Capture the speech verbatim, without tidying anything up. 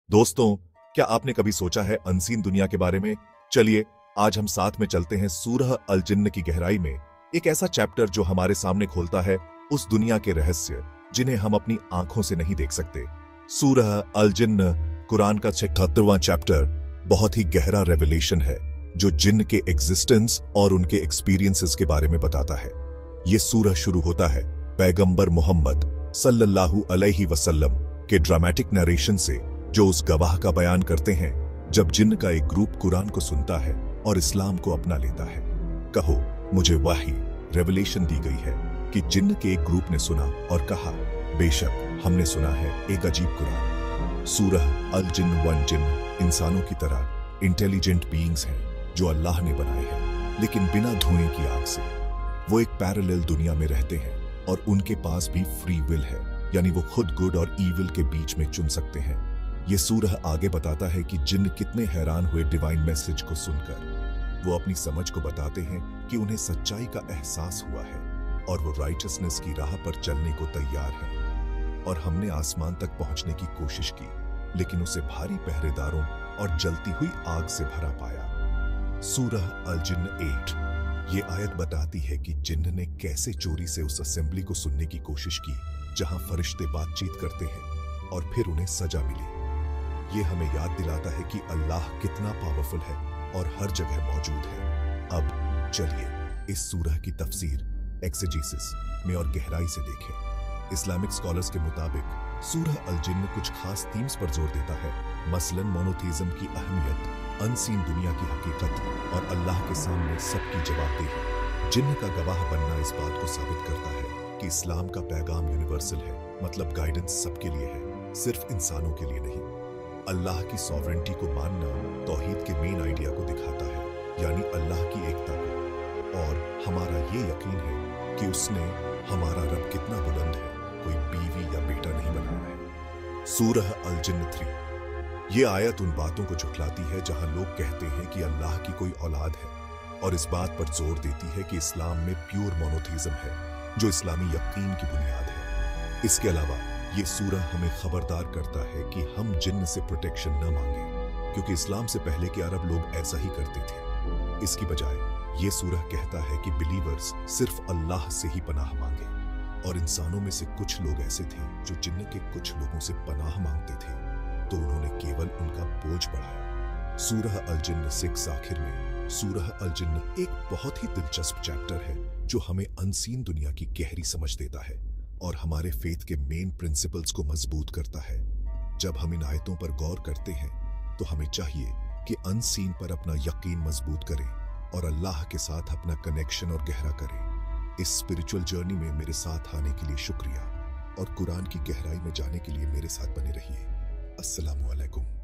दोस्तों, क्या आपने कभी सोचा है अनसीन दुनिया के बारे में? चलिए आज हम साथ में चलते हैं सूरह अल जिन्न की गहराई में, एक ऐसा चैप्टर जो हमारे सामने खोलता है उस दुनिया के रहस्य जिन्हें हम अपनी आंखों से नहीं देख सकते। सूरह अल जिन्न कुरान का छिहत्तरवां चैप्टर बहुत ही गहरा रेवलेशन है जो जिन्न के एग्जिस्टेंस और उनके एक्सपीरियंसेस के बारे में बताता है। ये सूरह शुरू होता है पैगंबर मोहम्मद सल्लल्लाहु अलैहि वसल्लम के ड्रामेटिक नरेशन से, जो उस गवाह का बयान करते हैं जब जिन्न का एक ग्रुप कुरान को सुनता है और इस्लाम को अपना लेता है। कहो, मुझे वही रेवलेशन दी गई है कि जिन्न के एक ग्रुप ने सुना और कहा, बेशक हमने सुना है एक अजीब कुरान। सूरह अल जिन्न वन जिन्न इंसानों की तरह इंटेलिजेंट बीइंग्स हैं जो अल्लाह ने बनाए हैं, लेकिन बिना धुएं की आग से। वो एक पैरेलल दुनिया में रहते हैं और उनके पास भी फ्री विल है, यानी वो खुद गुड और ईविल के बीच में चुन सकते हैं। ये सूरह आगे बताता है कि जिन्न कितने हैरान हुए डिवाइन मैसेज को सुनकर। वो अपनी समझ को बताते हैं कि उन्हें सच्चाई का एहसास हुआ है और वो राइचसनेस की राह पर चलने को तैयार हैं। और हमने आसमान तक पहुंचने की कोशिश की, लेकिन उसे भारी पहरेदारों और जलती हुई आग से भरा पाया। सूरह अल जिन्न एट ये आयत बताती है कि जिन्न ने कैसे चोरी से उस असेंबली को सुनने की कोशिश की जहां फरिश्ते बातचीत करते हैं और फिर उन्हें सजा मिली। ये हमें याद दिलाता है कि अल्लाह कितना पावरफुल है और हर जगह मौजूद है। अब चलिए इस सूरह की तफसीर एक्सेजेसिस में और गहराई से देखें। इस्लामिक स्कॉलर्स के मुताबिक सूरह अल जिन्न कुछ खास थीम्स पर जोर देता है, मसलन मोनोथीज्म की अहमियत, अनसीन दुनिया की हकीकत और अल्लाह के सामने सबकी जवाबदेही। जिन्न का गवाह बनना इस बात को साबित करता है कि इस्लाम का पैगाम यूनिवर्सल है, मतलब गाइडेंस सबके लिए है, सिर्फ इंसानों के लिए नहीं। अल्लाह की सॉवरेंटी को मानना तौहीद के मेन आइडिया को दिखाता है, यानी अल्लाह की एकता को। और हमारा ये यकीन है कि उसने हमारा रब कितना बुलंद है, कोई बीवी या बेटा नहीं बनाया है। सूरह अल जिन्न थ्री ये आयत उन बातों को झुठलाती है जहां लोग कहते हैं कि अल्लाह की कोई औलाद है, और इस बात पर जोर देती है कि इस्लाम में प्योर मोनोथीज्म है जो इस्लामी यकीन की बुनियाद है। इसके अलावा ये सूरह हमें खबरदार करता है कि हम जिन्न से प्रोटेक्शन न मांगे, क्योंकि इस्लाम से पहले के अरब लोग ऐसा ही करते थे। इसकी बजाय ये सूरह कहता है कि बिलीवर्स सिर्फ अल्लाह से ही पनाह मांगे, और इंसानों में से कुछ लोग ऐसे थे जो जिन्न के कुछ लोगों से पनाह मांगते थे, तो उन्होंने केवल उनका बोझ बढ़ाया। सूरह अल जिन्न सिक्स आखिर में सूरह अल जिन्न एक बहुत ही दिलचस्प चैप्टर है जो हमें अनसीन दुनिया की गहरी समझ देता है और हमारे फेथ के मेन प्रिंसिपल्स को मजबूत करता है। जब हम इन आयतों पर गौर करते हैं तो हमें चाहिए कि अनसीन पर अपना यकीन मजबूत करें और अल्लाह के साथ अपना कनेक्शन और गहरा करें। इस स्पिरिचुअल जर्नी में मेरे साथ आने के लिए शुक्रिया, और कुरान की गहराई में जाने के लिए मेरे साथ बने रहिए। अस्सलामु अलैकुम।